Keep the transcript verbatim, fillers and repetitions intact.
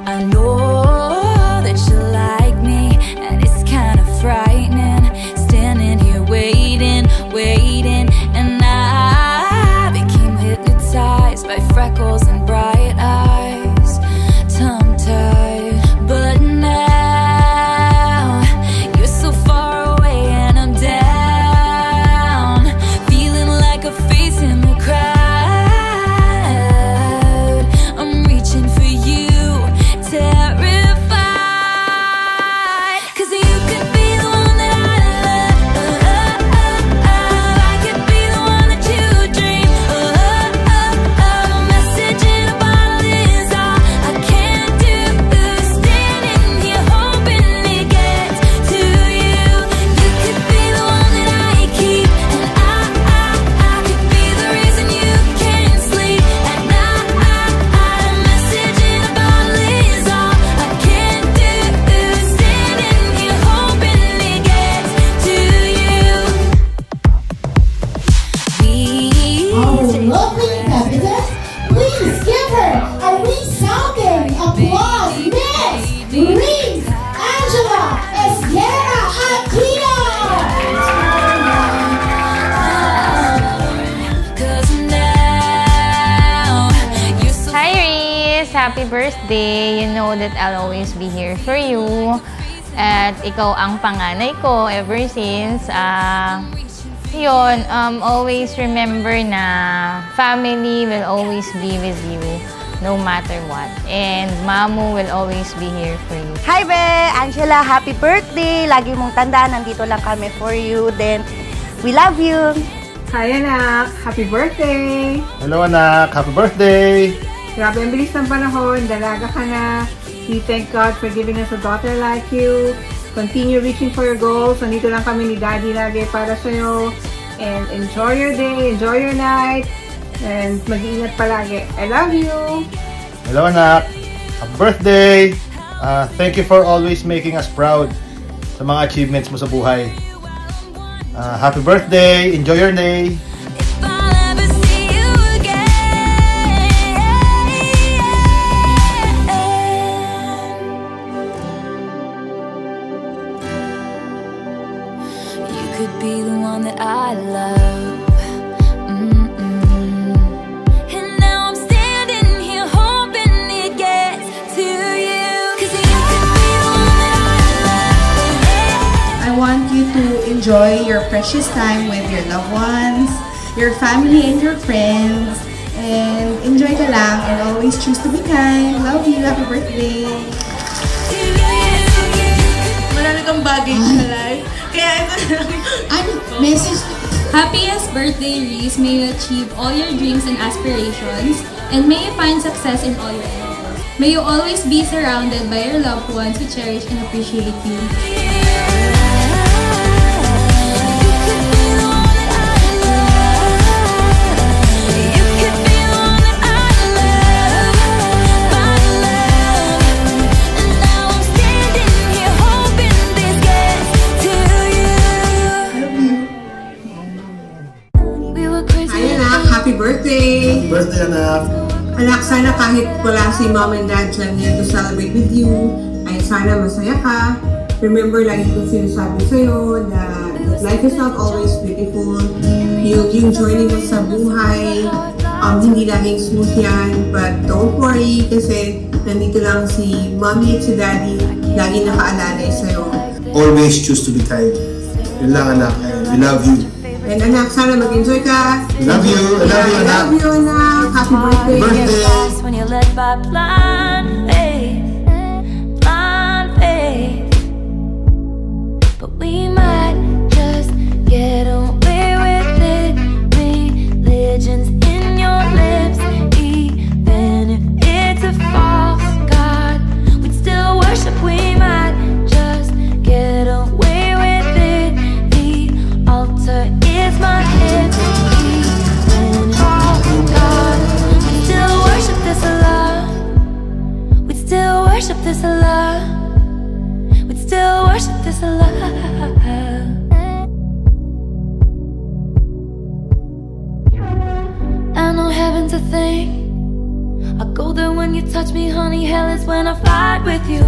I know that you like me, and it's kind of frightening, standing here waiting, waiting, and I became hypnotized by freckles and bright eyes, tongue-tied. But now you're so far away and I'm down, feeling like a face in the crowd. I'm reaching for you, terrified, 'cause you could be the one that I love. I could be the one that you dream of. A message in a bottle is all I can do, standing here hoping it gets to you. You could be the one that I keep, and I, I, I could be the reason you can't sleep at night. A message in a bottle is all I can do, standing here hoping it gets to you. Our lovely inhabitant, please give her a resounding applause, Miss Reese Angela Esguerra Aquino! 'Cause now you're so Hi Reese! Happy birthday! You know that I'll always be here for you. At ikaw ang panganay ko ever since. Ah, yun, um, always remember na family will always be with you no matter what. And Mamu will always be here for you. Hi, Be! Angela, happy birthday! Lagi mong tandaan, nandito lang kami for you. Then, we love you! Hi anak! Happy birthday! Hello anak! Happy birthday! Grabe, ang bilis ng panahon. Dalaga ka na. We thank God for giving us a daughter like you. Continue reaching for your goals. Nandito lang kami ni Daddy lagi para sa'yo. And enjoy your day, enjoy your night. And mag-iingat palagi. I love you! Hello anak! Happy birthday! Uh, thank you for always making us proud sa mga achievements mo sa buhay. Uh, happy birthday! Enjoy your day! if I'll ever see you again. You could be the one that I love. Mm-mm. And now I'm standing here hoping it gets to you. 'Cause you could be the one that I love. I want you to enjoy your precious time with your loved ones, your family and your friends, and enjoy ka lang and always choose to be kind. Love you. Happy birthday. Marami kang baggage sa life. Kaya ito Ano? Message? Happiest birthday, Reese. May you achieve all your dreams and aspirations, and may you find success in all your endeavors. May you always be surrounded by your loved ones who cherish and appreciate you. Hi anak! Happy birthday! Happy birthday anak! Anak, sana kahit wala si mom and dad dyan here to celebrate with you, ay sana masaya ka. Remember, lagi ko sinasabi sa'yo na that life is not always beautiful. Yung, yung journey mo sa buhay, um, hindi laging smooth yan. But don't worry kasi nandito lang si mommy at si daddy, lagi nakaalalay sa'yo. Always choose to be kind. Yun lang anak, we love you. And anak, sana mag-enjoy ka. Love you, I love you anak. Love you anak. Happy birthday. Birthday. When you're led by blind faith, blind faith, but we might just get away with it. Religion's in your lips, even if it's a false god, we'd still worship. We might just get away with it. The altar is my head, even if God, we'd still worship this Allah. We'd still worship this Allah. We'd still worship this Allah. that when you touch me, honey, hell is when I fight with you.